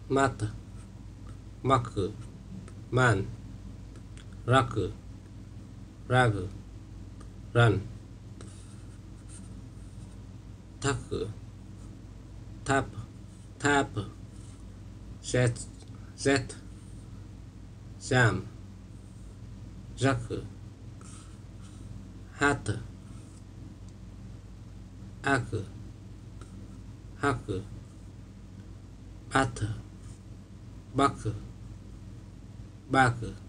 mat, mak, man, rak, rag, run, tak, tap, tap, zet, jam, jak, hat, ak, hak, bat, bak, bak.